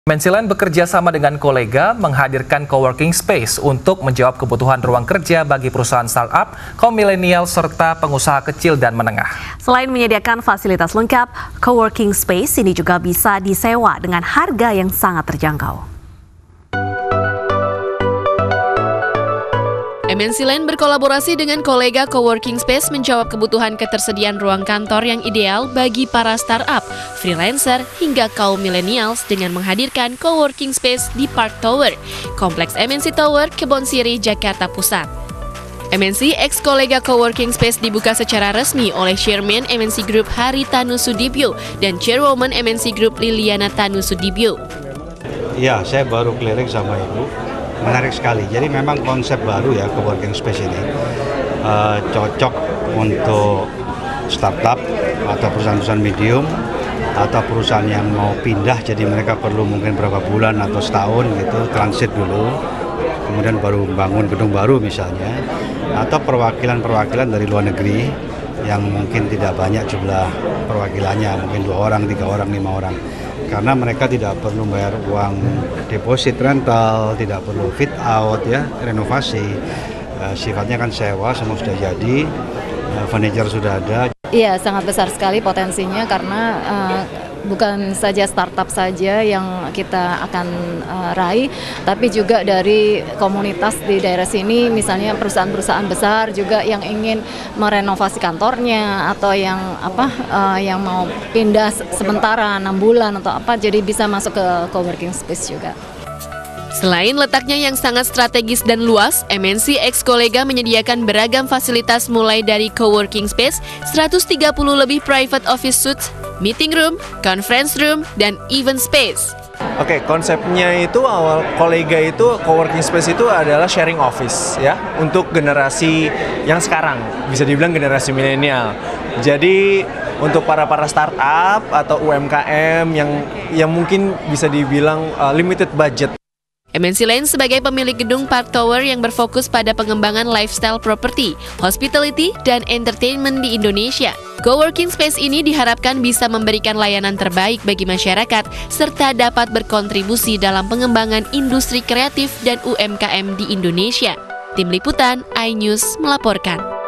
MNC Land bekerja sama dengan kolega menghadirkan coworking space untuk menjawab kebutuhan ruang kerja bagi perusahaan startup, kaum milenial, serta pengusaha kecil dan menengah. Selain menyediakan fasilitas lengkap, coworking space ini juga bisa disewa dengan harga yang sangat terjangkau. MNC Land berkolaborasi dengan kolega coworking space menjawab kebutuhan ketersediaan ruang kantor yang ideal bagi para startup, freelancer, hingga kaum millennials dengan menghadirkan coworking space di Park Tower, Kompleks MNC Tower, Kebon Sirih, Jakarta Pusat. MNC X kolega coworking space dibuka secara resmi oleh Chairman MNC Group Hari Tanu Sudibyo dan Chairwoman MNC Group Liliana Tanu Sudibyo. Ya, saya baru keliling sama Ibu. Menarik sekali. Jadi memang konsep baru ya coworking space ini cocok untuk startup atau perusahaan-perusahaan medium atau perusahaan yang mau pindah, jadi mereka perlu mungkin berapa bulan atau setahun gitu transit dulu, kemudian baru bangun gedung baru misalnya, atau perwakilan-perwakilan dari luar negeri yang mungkin tidak banyak jumlah perwakilannya, mungkin 2 orang, 3 orang, 5 orang. Karena mereka tidak perlu bayar uang deposit rental, tidak perlu fit out ya, renovasi. Sifatnya kan sewa, semua sudah jadi, furniture sudah ada. Iya, sangat besar sekali potensinya karena bukan saja startup saja yang kita akan raih, tapi juga dari komunitas di daerah sini, misalnya perusahaan-perusahaan besar juga yang ingin merenovasi kantornya atau yang yang mau pindah sementara 6 bulan atau apa, jadi bisa masuk ke coworking space juga. Selain letaknya yang sangat strategis dan luas, MNC X kolega menyediakan beragam fasilitas mulai dari coworking space, 130 lebih private office suites, meeting room, conference room, dan event space. Oke, konsepnya itu awal kolega itu coworking space itu adalah sharing office ya untuk generasi yang sekarang, bisa dibilang generasi milenial. Jadi untuk para startup atau UMKM yang mungkin bisa dibilang limited budget. MNC Land sebagai pemilik gedung Park Tower yang berfokus pada pengembangan lifestyle property, hospitality, dan entertainment di Indonesia. Coworking space ini diharapkan bisa memberikan layanan terbaik bagi masyarakat serta dapat berkontribusi dalam pengembangan industri kreatif dan UMKM di Indonesia. Tim Liputan iNews melaporkan.